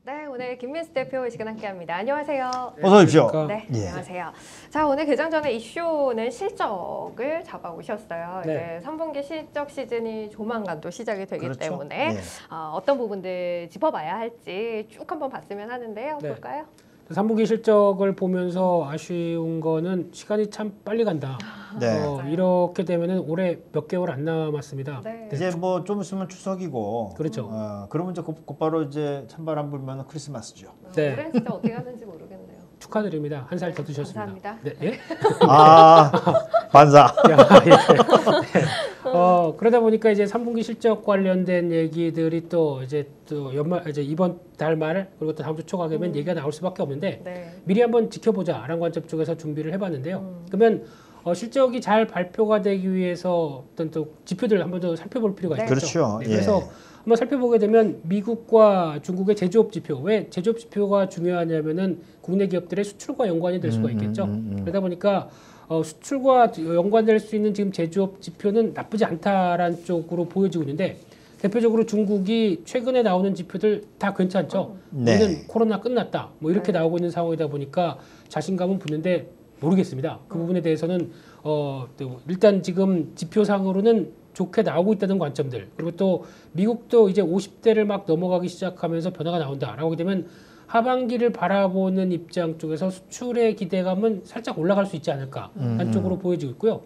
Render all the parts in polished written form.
네, 오늘 김민수 대표 이 시간 함께합니다. 안녕하세요. 어서 오십시오. 네, 예. 안녕하세요. 자, 오늘 개장 전에 이슈는 실적을 잡아오셨어요. 네. 이제 3분기 실적 시즌이 조만간 또 시작이 되기 그렇죠. 때문에 네. 어떤 부분들 짚어봐야 할지 쭉 한번 봤으면 하는데요. 네. 볼까요? 3분기 실적을 보면서 아쉬운 거는 시간이 참 빨리 간다. 네. 맞아요. 이렇게 되면은 올해 몇 개월 안 남았습니다. 네. 이제 뭐 좀 있으면 추석이고, 그렇죠. 그러면 이제 곧바로 이제 찬바람 불면 크리스마스죠. 네. 올해는 진짜 어떻게 하는지 모르겠네요. 축하드립니다. 한 살 더 드셨습니다. 감사합니다. 네. 예? 아, 반사. 야, 예. 네. 그러다 보니까 이제 3분기 실적 관련된 얘기들이 또 연말 이제 이번 달 말 그리고 또 다음 주 초가 되면 얘기가 나올 수밖에 없는데 네. 미리 한번 지켜보자라는 관점 쪽에서 준비를 해봤는데요. 그러면 실적이 잘 발표가 되기 위해서 어떤 또 지표들을 한번 더 살펴볼 필요가 네. 있죠. 그렇죠. 예. 그래서 한번 살펴보게 되면 미국과 중국의 제조업 지표, 왜 제조업 지표가 중요하냐면은 국내 기업들의 수출과 연관이 될 수가 있겠죠. 그러다 보니까 수출과 연관될 수 있는 지금 제조업 지표는 나쁘지 않다라는 쪽으로 보여지고 있는데 대표적으로 중국이 최근에 나오는 지표들 다 괜찮죠. 네. 우리는 코로나 끝났다. 뭐 이렇게 나오고 있는 상황이다 보니까 자신감은 붙는데 모르겠습니다. 그 부분에 대해서는 또 일단 지금 지표상으로는 좋게 나오고 있다는 관점들, 그리고 또 미국도 이제 50대를 막 넘어가기 시작하면서 변화가 나온다라고 하게 되면 하반기를 바라보는 입장 쪽에서 수출의 기대감은 살짝 올라갈 수 있지 않을까 한쪽으로 보여지고 있고요.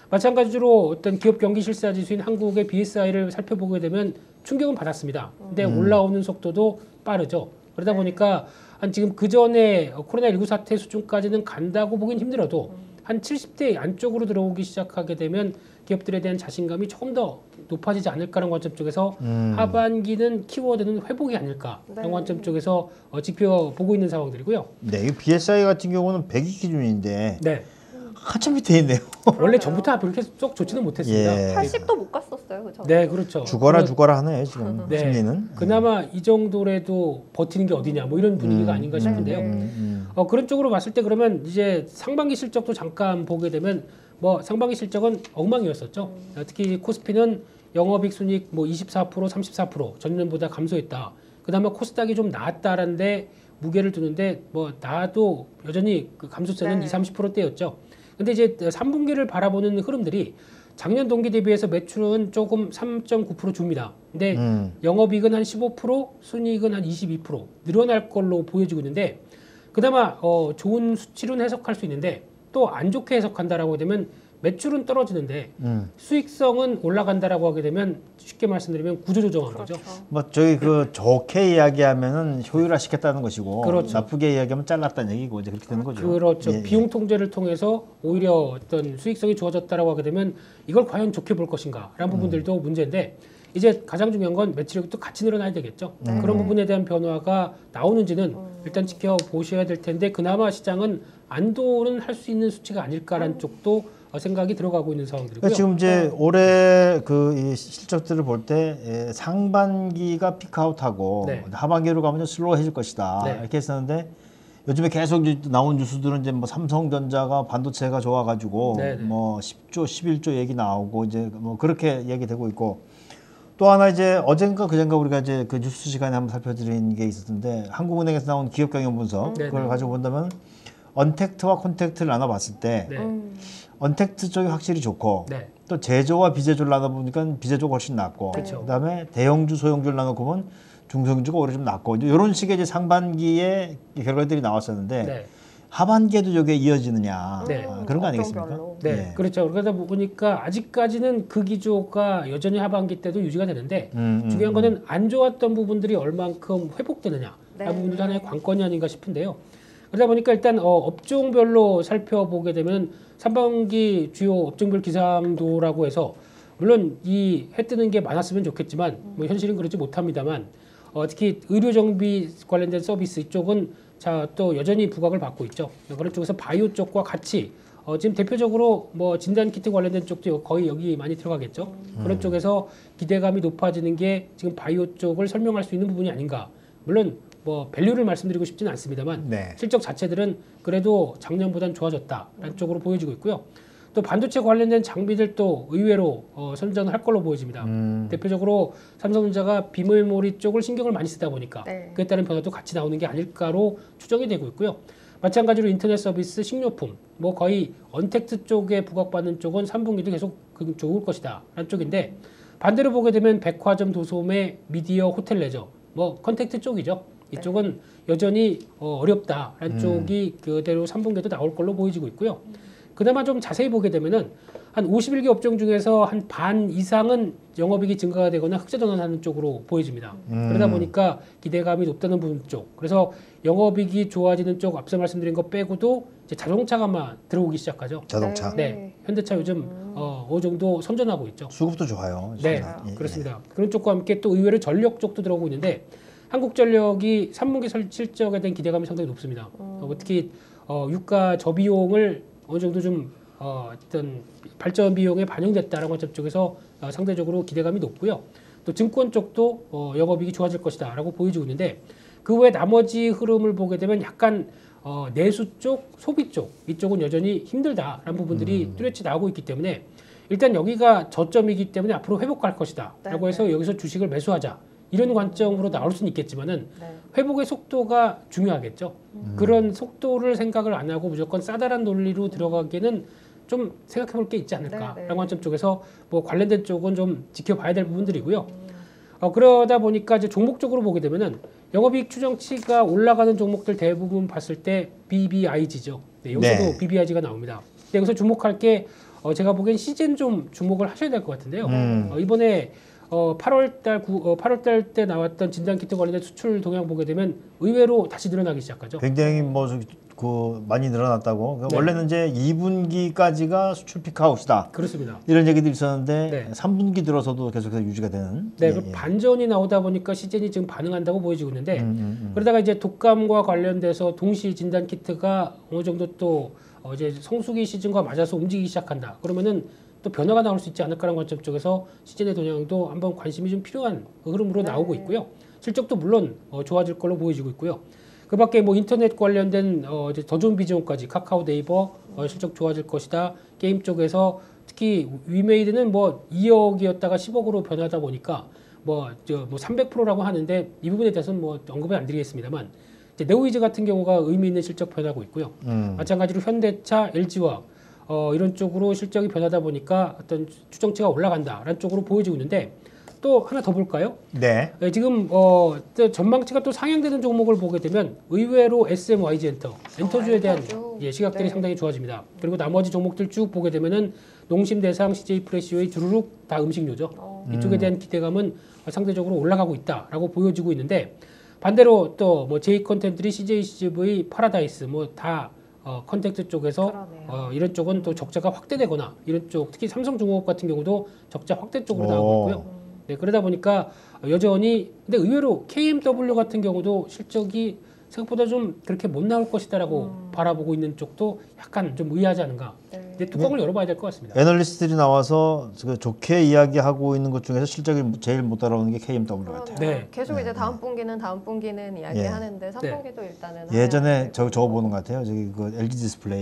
마찬가지로 어떤 기업 경기 실사 지수인 한국의 BSI를 살펴보게 되면 충격은 받았습니다. 근데 올라오는 속도도 빠르죠. 그러다 보니까 한 지금 그 전에 코로나19 사태 수준까지는 간다고 보긴 힘들어도 한 70대 안쪽으로 들어오기 시작하게 되면 기업들에 대한 자신감이 조금 더 높아지지 않을까라는 관점 쪽에서 하반기는 키워드는 회복이 아닐까라는 네. 관점 쪽에서 지켜보고 있는 상황들이고요. 네, 이 BSI 같은 경우는 100위 기준인데 네. 한참 밑에 있네요. 원래 전부터 그렇게 쏙 좋지는 못했습니다. 예. 80도 못 갔었어요. 그죠? 네, 그렇죠. 죽어라 하네요 지금 네. 심리는. 그나마 이 정도라도 버티는 게 어디냐, 뭐 이런 분위기가 아닌가 싶은데요. 그런 쪽으로 봤을 때 그러면 이제 상반기 실적도 잠깐 보게 되면 뭐 상반기 실적은 엉망이었었죠. 특히 코스피는 영업이익 순이익 뭐 24%, 34% 전년보다 감소했다. 그다음에 코스닥이 좀 나았다라는데 무게를 두는데 뭐 나도 여전히 그 감소세는 네. 20-30%대였죠. 근데 이제 3분기를 바라보는 흐름들이 작년 동기 대비해서 매출은 조금 3.9% 줍니다. 근데 영업이익은 한 15%, 순이익은 한 22% 늘어날 걸로 보여지고 있는데 그나마 좋은 수치로는 해석할 수 있는데 또 안 좋게 해석한다라고 되면 매출은 떨어지는데 수익성은 올라간다라고 하게 되면 쉽게 말씀드리면 구조조정한 거죠. 뭐 저희 그 좋게 이야기하면은 효율화시켰다는 것이고 그렇죠. 나쁘게 이야기하면 잘랐다는 얘기고 이제 그렇게 되는 거죠. 그렇죠. 예, 비용 통제를 통해서 오히려 어떤 수익성이 좋아졌다라고 하게 되면 이걸 과연 좋게 볼 것인가라는 부분들도 문제인데 이제 가장 중요한 건 매출액이 또 같이 늘어나야 되겠죠. 그런 부분에 대한 변화가 나오는지는 일단 지켜보셔야 될 텐데 그나마 시장은 안도는 할 수 있는 수치가 아닐까라는 쪽도 생각이 들어가고 있는 상황들이고요. 그러니까 지금 이제 올해 이 실적들을 볼 때 상반기가 피크아웃하고 네. 하반기로 가면 좀 슬로우해질 것이다 네. 이렇게 했었는데 요즘에 계속 나온 뉴스들은 이제 뭐 삼성전자가 반도체가 좋아가지고 네, 네. 뭐 10조, 11조 얘기 나오고 이제 뭐 그렇게 얘기되고 있고 또 하나 이제 어젠가 그젠가 우리가 이제 그 뉴스 시간에 한번 살펴드린 게 있었는데 한국은행에서 나온 기업 경영 분석 네, 그걸 네. 가지고 본다면 언택트와 콘택트를 나눠봤을 때 네. 언택트 쪽이 확실히 좋고 네. 또 제조와 비제조를 나눠보니까 비제조가 훨씬 낫고 그렇죠. 그다음에 대형주, 소형주를 나눠보면 중소형주가 오히려 좀 낫고 이제 이런 식의 이제 상반기에 결과들이 나왔었는데 네. 하반기에도 저게 이어지느냐 네. 그런 거 어떤 아니겠습니까? 별로? 네, 예. 그렇죠. 그러다 보니까 아직까지는 그 기조가 여전히 하반기 때도 유지가 되는데 중요한 거는 안 좋았던 부분들이 얼만큼 회복되느냐 네. 그 부분도 하나의 관건이 아닌가 싶은데요. 그러다 보니까 일단 업종별로 살펴보게 되면 상반기 주요 업종별 기상도라고 해서 물론 이 해 뜨는 게 많았으면 좋겠지만 뭐 현실은 그렇지 못합니다만 특히 의료 정비 관련된 서비스 이쪽은 또 여전히 부각을 받고 있죠. 그런 쪽에서 바이오 쪽과 같이 지금 대표적으로 뭐 진단 키트 관련된 쪽도 거의 여기 많이 들어가겠죠. 그런 쪽에서 기대감이 높아지는 게 지금 바이오 쪽을 설명할 수 있는 부분이 아닌가. 물론 뭐 밸류를 말씀드리고 싶지는 않습니다만 네. 실적 자체들은 그래도 작년보다는 좋아졌다라는 쪽으로 보여지고 있고요. 또 또 반도체 관련된 장비들도 의외로 선전을 할 걸로 보여집니다. 대표적으로 삼성전자가 비메모리 쪽을 신경을 많이 쓰다 보니까 네. 그에 따른 변화도 같이 나오는 게 아닐까로 추정이 되고 있고요. 마찬가지로 인터넷 서비스, 식료품, 뭐 거의 언택트 쪽에 부각받는 쪽은 3분기도 계속 좋을 것이다 라는 쪽인데, 반대로 보게 되면 백화점, 도소매, 미디어, 호텔 레저, 뭐 컨택트 쪽이죠. 이쪽은 여전히 어렵다라는 쪽이 그대로 3분기에도 나올 걸로 보여지고 있고요. 그나마 좀 자세히 보게 되면은 한 51개 업종 중에서 한 반 이상은 영업이익이 증가가 되거나 흑자 전환하는 쪽으로 보여집니다. 그러다 보니까 기대감이 높다는 부분 쪽. 그래서 영업이익이 좋아지는 쪽, 앞서 말씀드린 거 빼고도 이제 자동차가 아마 들어오기 시작하죠. 자동차. 네, 현대차 요즘 어느 정도 선전하고 있죠. 수급도 좋아요. 네, 진짜. 예, 그렇습니다. 그런 쪽과 함께 또 의외로 전력 쪽도 들어오고 있는데, 한국전력이 3분기 실적에 대한 기대감이 상당히 높습니다. 특히 유가 저비용을 어느 정도 좀 어떤 발전 비용에 반영됐다라는 관점 쪽에서 상대적으로 기대감이 높고요. 또 증권 쪽도 영업이익이 좋아질 것이다라고 보여지고 있는데, 그 외 나머지 흐름을 보게 되면 약간 내수 쪽, 소비 쪽 이쪽은 여전히 힘들다라는 부분들이 뚜렷이 나오고 있기 때문에, 일단 여기가 저점이기 때문에 앞으로 회복할 것이다라고 해서 여기서 주식을 매수하자 이런 관점으로 나올 수는 있겠지만은 네. 회복의 속도가 중요하겠죠. 그런 속도를 생각을 안 하고 무조건 싸다란 논리로 들어가기에는 좀 생각해 볼 게 있지 않을까라는 네, 네. 관점 쪽에서 뭐 관련된 쪽은 좀 지켜봐야 될 부분들이고요. 그러다 보니까 이제 종목적으로 보게 되면은 영업이익 추정치가 올라가는 종목들 대부분 봤을 때 BBIG죠. 네, 여기서도 네. BBIG가 나옵니다. 근데 여기서 주목할 게 제가 보기엔 시즌 좀 주목을 하셔야 될 것 같은데요. 이번에 8월달 때 나왔던 진단키트 관련된 수출 동향 보게 되면 의외로 다시 늘어나기 시작하죠. 굉장히 많이 늘어났다고. 네. 원래는 이제 2분기까지가 수출 피크아웃이다. 그렇습니다. 이런 얘기들이 있었는데 네. 3분기 들어서도 계속해서 유지가 되는. 네, 예, 그 예. 반전이 나오다 보니까 시즌이 지금 반응한다고 보여지고 있는데, 그러다가 이제 독감과 관련돼서 동시 진단 키트가 어느 정도 또 이제 성수기 시즌과 맞아서 움직이기 시작한다. 그러면은 또 변화가 나올 수 있지 않을까라는 관점 쪽에서 시즌의 동향도 한번 관심이 좀 필요한 흐름으로 나오고 있고요. 실적도 물론 좋아질 걸로 보여지고 있고요. 그밖에 뭐 인터넷 관련된 이제 더 좋은 비전까지 카카오, 네이버 실적 좋아질 것이다. 게임 쪽에서 특히 위메이드는 뭐 2억이었다가 10억으로 변하다 보니까 뭐 300%라고 하는데, 이 부분에 대해서는 뭐 언급은 안 드리겠습니다만, 이제 네오이즈 같은 경우가 의미 있는 실적 변하고 있고요. 마찬가지로 현대차, LG화 이런 쪽으로 실적이 변하다 보니까 어떤 추정치가 올라간다라는 쪽으로 보여지고 있는데, 또 하나 더 볼까요? 네. 네, 지금 또 전망치가 또 상향되는 종목을 보게 되면 의외로 SMYG 엔터주에 대한 엔터주. 시각들이 네. 상당히 좋아집니다. 그리고 나머지 종목들 쭉 보게 되면은 농심대상, CJ 프레시오의 주르륵 다 음식료죠. 이쪽에 대한 기대감은 상대적으로 올라가고 있다라고 보여지고 있는데, 반대로 또 뭐 J 컨텐츠들이 CJ CGV, 파라다이스 뭐 다 컨택트 쪽에서 그러네요. 이런 쪽은 또 적자가 확대되거나, 이런 쪽 특히 삼성중공업 같은 경우도 적자 확대 쪽으로 나오고 있고요. 네, 그러다 보니까 여전히, 근데 의외로 KMW 같은 경우도 실적이 생각보다 좀 그렇게 못 나올 것이다라고 바라보고 있는 쪽도 약간 좀 의아하지 않은가. 네. 근데 뚜껑을 열어봐야 될 것 같습니다. 애널리스트들이 나와서 좋게 이야기하고 있는 것 중에서 실적이 제일 못 따라오는 게 KMW 같아요. 네. 계속 이제 다음 분기는 이야기하는데 3분기도 일단은 예전에 하향. 저거 보는 것 같아요. 저기 그 LG 디스플레이.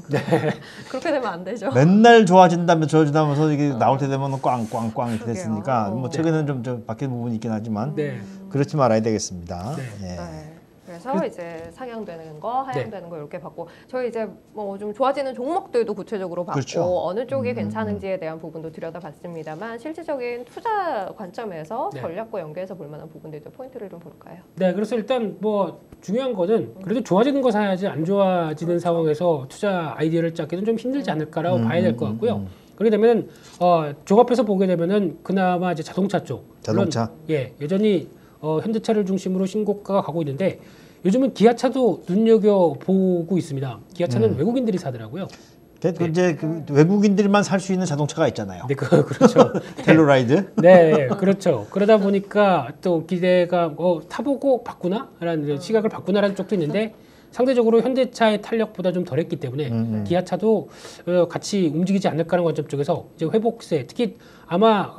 그렇게 되면 안 되죠. 맨날 좋아진다면 좋아진다면서 이게 나올 때 되면 꽝꽝꽝 이렇게 그러게요. 됐으니까 뭐 최근에는 좀 바뀐 부분이 있긴 하지만 네. 그렇지 말아야 되겠습니다. 네. 예. 네. 그래서 이제 상향되는 거, 하향되는 거 이렇게 봤고, 저희 이제 뭐 좀 좋아지는 종목들도 구체적으로 봤고, 그렇죠. 어느 쪽이 괜찮은지에 대한 부분도 들여다봤습니다만, 실질적인 투자 관점에서 네. 전략과 연계해서 볼 만한 부분들도 포인트를 좀 볼까요? 네, 그래서 일단 뭐 중요한 거는 그래도 좋아지는 거 사야지, 안 좋아지는 상황에서 투자 아이디어를 찾기는 좀 힘들지 않을까라고 봐야 될 것 같고요. 그렇게 되면은 종합해서 보게 되면은 그나마 이제 자동차 쪽, 자동차. 물론, 예, 여전히 현대차를 중심으로 신고가가 가고 있는데, 요즘은 기아차도 눈여겨 보고 있습니다. 기아차는 외국인들이 사더라고요. 이제 그 외국인들만 살 수 있는 자동차가 있잖아요. 네, 그렇죠. 텔로라이드. 네, 그렇죠. 그러다 보니까 또 기대가 타보고 바꾸나라는 시각을 바꾸나라는 쪽도 있는데, 상대적으로 현대차의 탄력보다 좀 덜했기 때문에 기아차도 같이 움직이지 않을까 하는 관점 쪽에서 이제 회복세, 특히 아마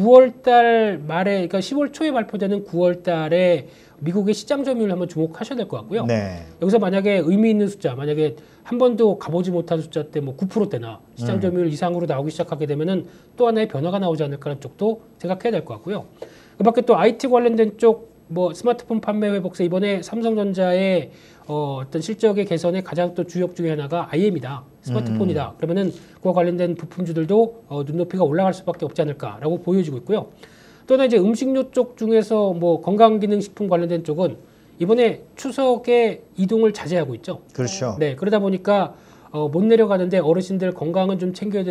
9월달 말에, 그러니까 10월 초에 발표되는 9월달에 미국의 시장 점유율 한번 주목하셔야 될 것 같고요. 네. 여기서 만약에 의미 있는 숫자, 만약에 한 번도 가보지 못한 숫자 때 뭐 9%대나 시장 점유율 이상으로 나오기 시작하게 되면은 또 하나의 변화가 나오지 않을까 하는 쪽도 생각해야 될 것 같고요. 그밖에 또 IT 관련된 쪽, 뭐 스마트폰 판매 회복세, 이번에 삼성전자의 어떤 실적의 개선의 가장 또 주역 중에 하나가 IM이다, 스마트폰이다. 그러면은 그와 관련된 부품주들도 눈높이가 올라갈 수밖에 없지 않을까라고 보여지고 있고요. 또 하나 이제 음식료 쪽 중에서 뭐 건강기능식품 관련된 쪽은 이번에 추석에 이동을 자제하고 있죠. 그렇죠. 네, 그러다 보니까 못 내려가는데 어르신들 건강은 좀 챙겨야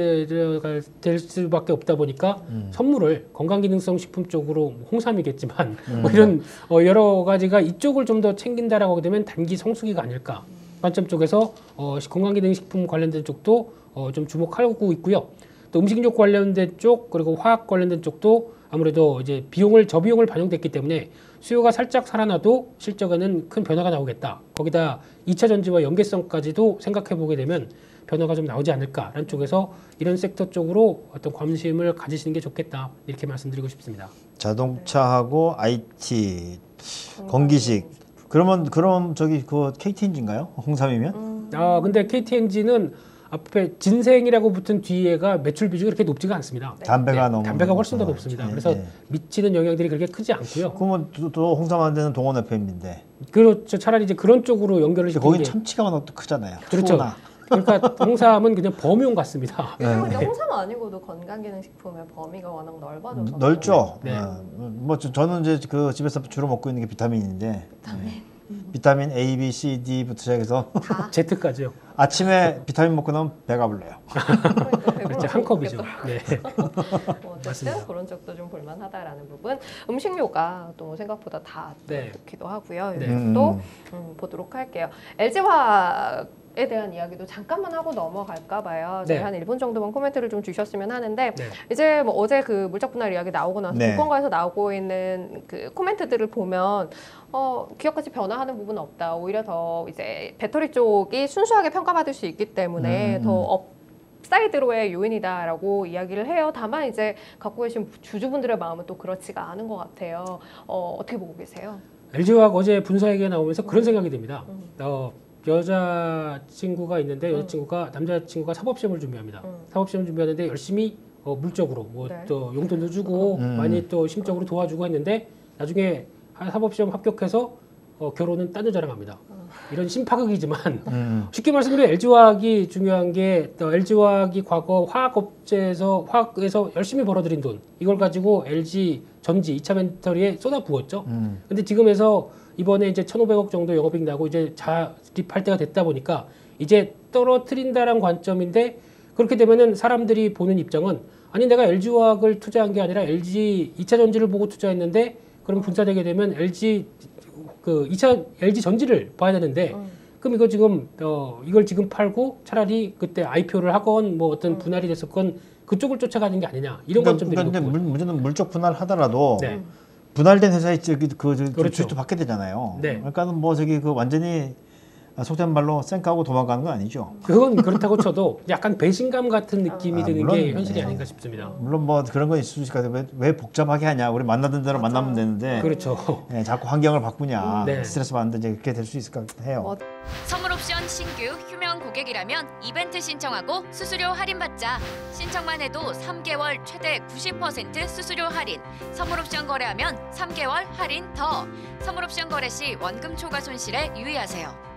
될 수밖에 없다 보니까 선물을 건강기능성 식품 쪽으로 뭐 홍삼이겠지만 뭐 이런 여러 가지가 이쪽을 좀 더 챙긴다라고 하게 되면 단기 성수기가 아닐까 관점 쪽에서 건강기능식품 관련된 쪽도 좀 주목하고 있고요. 또 음식료 관련된 쪽 그리고 화학 관련된 쪽도 아무래도 이제 저비용을 반영됐기 때문에 수요가 살짝 살아나도 실적에는 큰 변화가 나오겠다. 거기다 2차 전지와 연계성까지도 생각해 보게 되면 변화가 좀 나오지 않을까라는 쪽에서 이런 섹터 쪽으로 어떤 관심을 가지시는 게 좋겠다. 이렇게 말씀드리고 싶습니다. 자동차하고 IT, 건기식. 그럼 저기 그 KT 엔진가요? 홍삼이면? 근데 KT 엔진은 앞에 진생이라고 붙은 뒤에가 매출 비중이 그렇게 높지가 않습니다. 담배가 너무 담배가 훨씬 더 높습니다. 그래서 미치는 영향들이 그렇게 크지 않고요. 그러면 또 홍삼하는 동원 FM인데. 그렇죠. 차라리 이제 그런 쪽으로 연결을 시키는 거긴 게 참치가 워낙 또 크잖아요. 그렇죠. 투어나. 그러니까 홍삼은 그냥 범용 같습니다. 그리고 이제 홍삼 아니고도 건강기능식품의 범위가 워낙 넓어져서 넓죠. 네. 뭐 저는 이제 그 집에서 주로 먹고 있는 게 비타민인데. 비타민 A, B, C, D부터 시작해서 Z까지요. 아침에 비타민 먹고 나면 배가 불러요. 그렇죠. 한 컵이죠. 네. 어쨌든 그런 쪽도 좀 볼만하다라는 부분. 음식료가 또 생각보다 다 네. 좋기도 하고요. 네. 이것도 보도록 할게요. LG화학에 대한 이야기도 잠깐만 하고 넘어갈까 봐요. 저희 네. 한 1분 정도만 코멘트를 좀 주셨으면 하는데 네. 이제 뭐 어제 그 물적 분할 이야기 나오고 나서 네. 주권가에서 나오고 있는 그 코멘트들을 보면 기업같이 변화하는 부분은 없다. 오히려 더 이제 배터리 쪽이 순수하게 평가받을 수 있기 때문에 더 업사이드로의 요인이다라고 이야기를 해요. 다만 이제 갖고 계신 주주분들의 마음은 또 그렇지가 않은 것 같아요. 어떻게 보고 계세요? LG화학 어제 분사회계 나오면서 그런 생각이 듭니다. 여자친구가 있는데 여자친구가 남자친구가 사법시험을 준비합니다. 사법시험 준비하는데 열심히 물적으로 뭐 네. 또 용돈도 주고 많이 또 심적으로 도와주고 했는데 나중에 사법시험 합격해서 결혼은 딴 여자랑 합니다. 이런 심파극이지만 쉽게 말씀드리면 LG화학이 중요한 게 LG화학이 과거 화학업체에서 화학에서 열심히 벌어들인 돈 이걸 가지고 LG 전지 2차 배터리에 쏟아 부었죠. 근데 지금에서 이번에 이제 1,500억 정도 영업이익 나고 이제 자립할 때가 됐다 보니까 이제 떨어뜨린다는 관점인데 그렇게 되면은 사람들이 보는 입장은 아니 내가 LG화학을 투자한 게 아니라 LG 2차 전지를 보고 투자했는데 그럼 분사되게 되면 LG 전지를 봐야 되는데 그럼 이거 지금 이걸 지금 팔고 차라리 그때 IPO를 하건 뭐 어떤 분할이 됐었건 그쪽을 쫓아가는 게 아니냐 이런 관점들이 그러니까 높고 문제는 물적 분할 하더라도 네. 분할된 회사의 그렇죠. 주식도 받게 되잖아요. 네. 그러니까는 뭐 저기 그 완전히 속된 말로 쌩까고 도망가는 건 아니죠. 그건 그렇다고 쳐도 약간 배신감 같은 느낌이 드는 물론, 게 현실이 네. 아닌가 싶습니다. 물론 뭐 그런 건 있을 수 있을 것 같아요. 왜 복잡하게 하냐. 우리 만나던 대로 만나면 되는데 그렇죠. 예, 자꾸 환경을 바꾸냐. 네. 스트레스 받는데 이제 그렇게 될 수 있을 것 같아요. 선물옵션 신규 휴면 고객이라면 이벤트 신청하고 수수료 할인받자. 신청만 해도 3개월 최대 90% 수수료 할인. 선물옵션 거래하면 3개월 할인 더. 선물옵션 거래 시 원금 초과 손실에 유의하세요.